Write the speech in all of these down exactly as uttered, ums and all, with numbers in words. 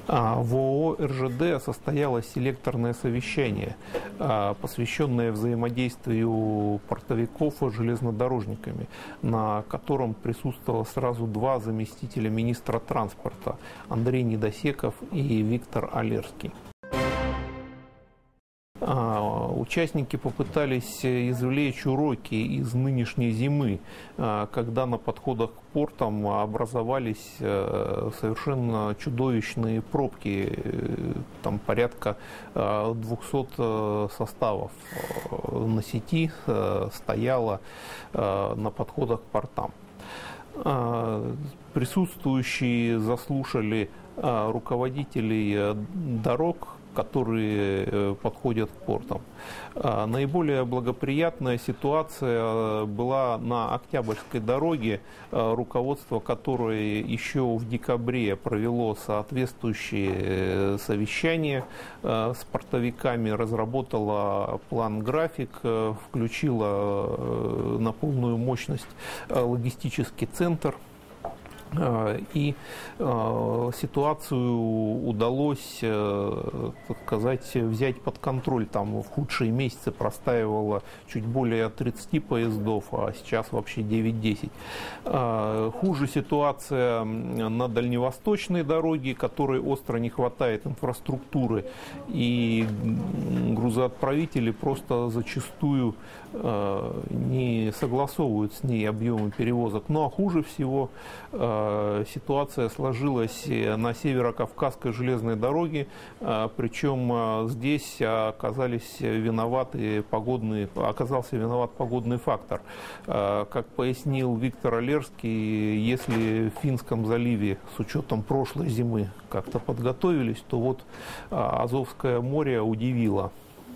В ООО «эр жэ дэ» состоялось селекторное совещание, посвященное взаимодействию портовиков с железнодорожниками, на котором присутствовало сразу два заместителя министра транспорта – Андрей Недосеков и Виктор Олерский. Участники попытались извлечь уроки из нынешней зимы, когда на подходах к портам образовались совершенно чудовищные пробки, там порядка двухсот составов на сети стояло на подходах к портам. Присутствующие заслушали руководителей дорог, которые подходят к портам. Наиболее благоприятная ситуация была на Октябрьской дороге, руководство которой еще в декабре провело соответствующие совещания с портовиками, разработало план-график, включила на полную мощность логистический центр. И э, ситуацию удалось, э, так сказать, взять под контроль. Там в худшие месяцы простаивало чуть более тридцати поездов, а сейчас вообще девять-десять. Э, хуже ситуация на дальневосточной дороге, которой остро не хватает инфраструктуры, и грузоотправители просто зачастую э, не согласовывают с ней объемы перевозок. Ну а хуже всего э, ситуация сложилась на Северо-Кавказской железной дороге, причем здесь оказались виноваты погодные, оказался виноват погодный фактор. Как пояснил Виктор Олерский, если в Финском заливе с учетом прошлой зимы как-то подготовились, то вот Азовское море удивило.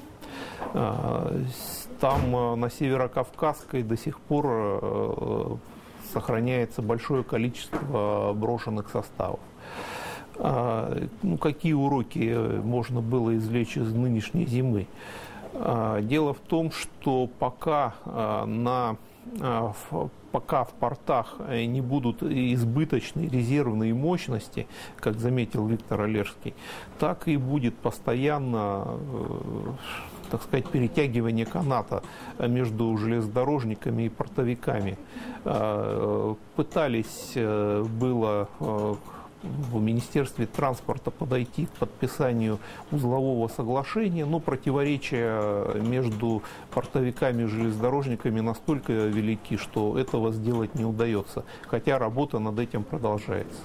Там на Северо-Кавказской до сих пор сохраняется большое количество брошенных составов. Ну, какие уроки можно было извлечь из нынешней зимы? Дело в том, что пока, на, пока в портах не будут избыточные резервные мощности, как заметил Виктор Олерский, так и будет постоянно, так сказать, перетягивание каната между железнодорожниками и портовиками. Пытались было в Министерстве транспорта подойти к подписанию узлового соглашения, но противоречия между портовиками и железнодорожниками настолько велики, что этого сделать не удается, хотя работа над этим продолжается.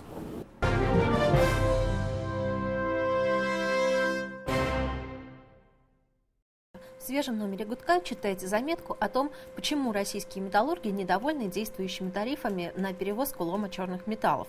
В свежем номере «Гудка» читайте заметку о том, почему российские металлурги недовольны действующими тарифами на перевозку лома черных металлов.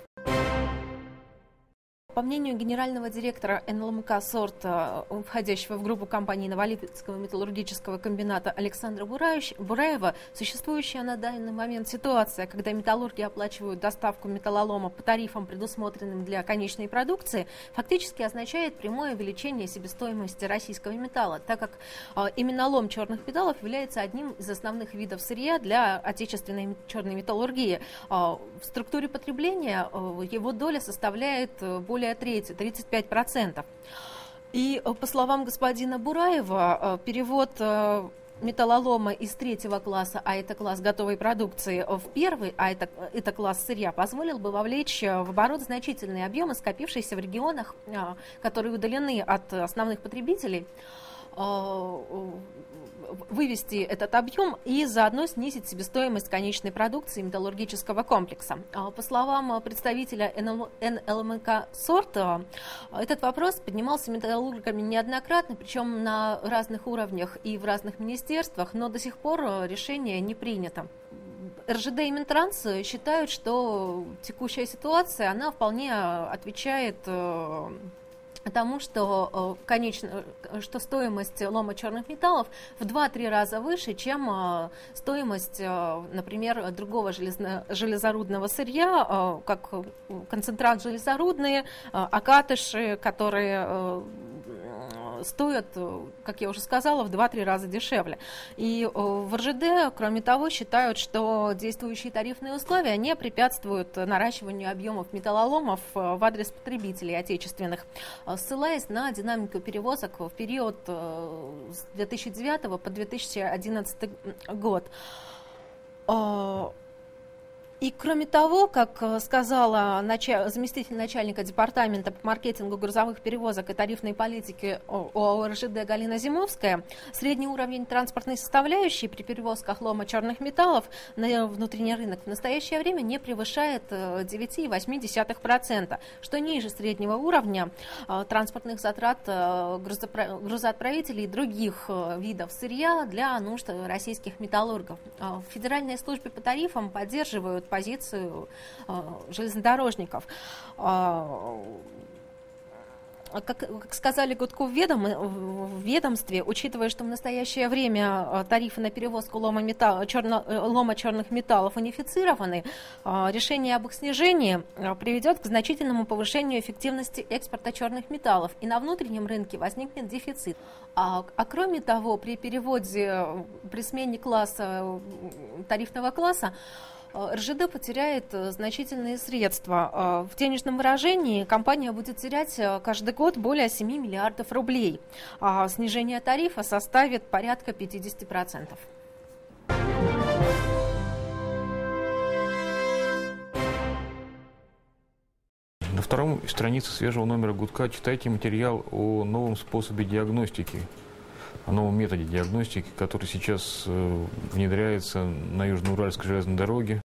По мнению генерального директора эн эл эм ка «Сорт», входящего в группу компаний Новолипецкого металлургического комбината Александра Бураева, существующая на данный момент ситуация, когда металлурги оплачивают доставку металлолома по тарифам, предусмотренным для конечной продукции, фактически означает прямое увеличение себестоимости российского металла, так как именно лом черных металлов является одним из основных видов сырья для отечественной черной металлургии. В структуре потребления его доля составляет более трети, тридцать пять процентов. И по словам господина Бураева, перевод металлолома из третьего класса, а это класс готовой продукции, в первый, а это, это класс сырья, позволил бы вовлечь в оборот значительные объемы, скопившиеся в регионах, которые удалены от основных потребителей, вывести этот объем и заодно снизить себестоимость конечной продукции металлургического комплекса. По словам представителя эн эл эм ка «Сорт», этот вопрос поднимался металлургами неоднократно, причем на разных уровнях и в разных министерствах, но до сих пор решение не принято. эр жэ дэ и Минтранс считают, что текущая ситуация, она вполне отвечает тому, что, конечно, что стоимость лома черных металлов в два-три раза выше, чем стоимость, например, другого железно, железорудного сырья, как концентрат железорудные, окатыши, которые стоят, как я уже сказала, в два-три раза дешевле. И в эр жэ дэ, кроме того, считают, что действующие тарифные условия не препятствуют наращиванию объемов металлоломов в адрес потребителей отечественных, ссылаясь на динамику перевозок в период с две тысячи девятого по две тысячи одиннадцатый год. И кроме того, как сказала началь... заместитель начальника департамента по маркетингу грузовых перевозок и тарифной политики ОАО эр жэ дэ Галина Зимовская, средний уровень транспортной составляющей при перевозках лома черных металлов на внутренний рынок в настоящее время не превышает девять целых восемь десятых процента, что ниже среднего уровня транспортных затрат грузопро... грузоотправителей и других видов сырья для нужд российских металлургов. В Федеральной службе по тарифам поддерживают позицию э, железнодорожников. Э, как, как сказали Гудку в, ведом, в ведомстве, учитывая, что в настоящее время тарифы на перевозку лома, металл, черно, лома черных металлов унифицированы, э, решение об их снижении приведет к значительному повышению эффективности экспорта черных металлов, и на внутреннем рынке возникнет дефицит. А, а кроме того, при переводе, при смене класса, тарифного класса, эр жэ дэ потеряет значительные средства. В денежном выражении компания будет терять каждый год более семи миллиардов рублей. А снижение тарифа составит порядка пятидесяти процентов. На втором странице свежего номера Гудка читайте материал о новом способе диагностики, о новом методе диагностики, который сейчас внедряется на Южноуральской железной дороге.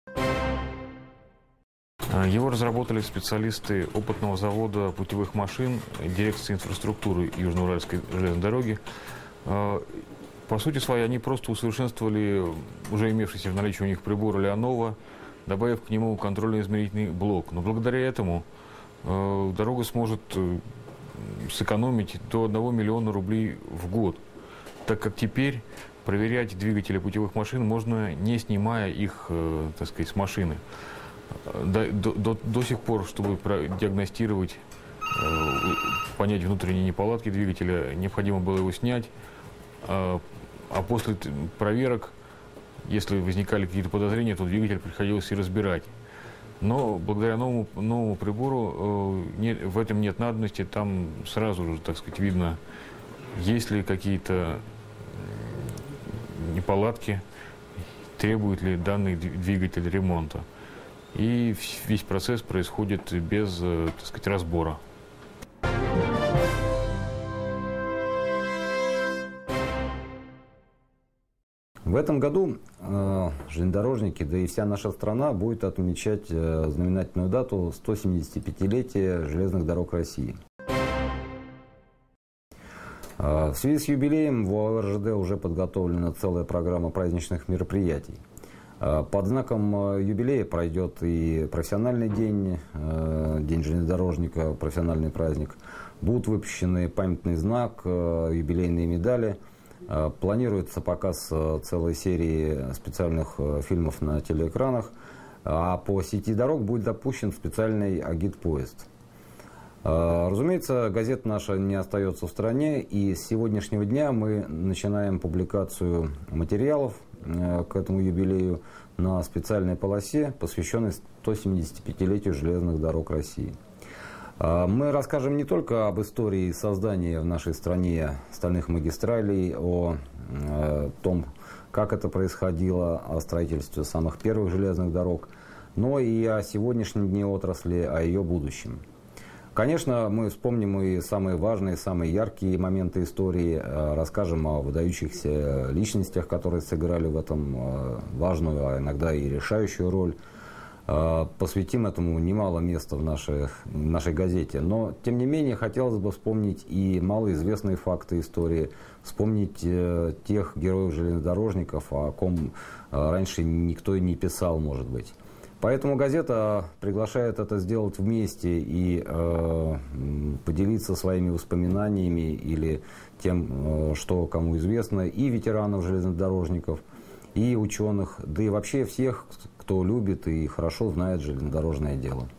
Его разработали специалисты опытного завода путевых машин, дирекции инфраструктуры Южноуральской железной дороги. По сути своей, они просто усовершенствовали уже имевшийся в наличии у них прибор Леонова, добавив к нему контрольно-измерительный блок. Но благодаря этому дорога сможет сэкономить до одного миллиона рублей в год, так как теперь проверять двигатели путевых машин можно, не снимая их, так сказать, с машины. До, до, до сих пор, чтобы диагностировать, понять внутренние неполадки двигателя, необходимо было его снять, а, а после проверок, если возникали какие-то подозрения, то двигатель приходилось и разбирать. Но благодаря новому, новому прибору не, в этом нет надобности, там сразу же, так сказать, видно, есть ли какие-то неполадки, требует ли данный двигатель ремонта. И весь процесс происходит без, так сказать, разбора. В этом году э, железнодорожники, да и вся наша страна будет отмечать э, знаменательную дату сто семидесятипятилетия железных дорог России. Э, в связи с юбилеем в ОАО эр жэ дэ уже подготовлена целая программа праздничных мероприятий. Э, под знаком юбилея пройдет и профессиональный день, э, день железнодорожника, профессиональный праздник. Будут выпущены памятный знак, э, юбилейные медали. Планируется показ целой серии специальных фильмов на телеэкранах, а по сети дорог будет запущен специальный агитпоезд. Разумеется, газета наша не остается в стороне, и с сегодняшнего дня мы начинаем публикацию материалов к этому юбилею на специальной полосе, посвященной сто семидесятипятилетию железных дорог России. Мы расскажем не только об истории создания в нашей стране стальных магистралей, о э, том, как это происходило, о строительстве самых первых железных дорог, но и о сегодняшнем дне отрасли, о ее будущем. Конечно, мы вспомним и самые важные, самые яркие моменты истории, э, расскажем о выдающихся личностях, которые сыграли в этом э, важную, а иногда и решающую роль. Посвятим этому немало места в нашей, в нашей газете. Но, тем не менее, хотелось бы вспомнить и малоизвестные факты истории, вспомнить э, тех героев-железнодорожников, о ком э, раньше никто и не писал, может быть. Поэтому газета приглашает это сделать вместе и э, поделиться своими воспоминаниями или тем, э, что кому известно, и ветеранов-железнодорожников, и ученых, да и вообще всех, кто любит и хорошо знает железнодорожное дело.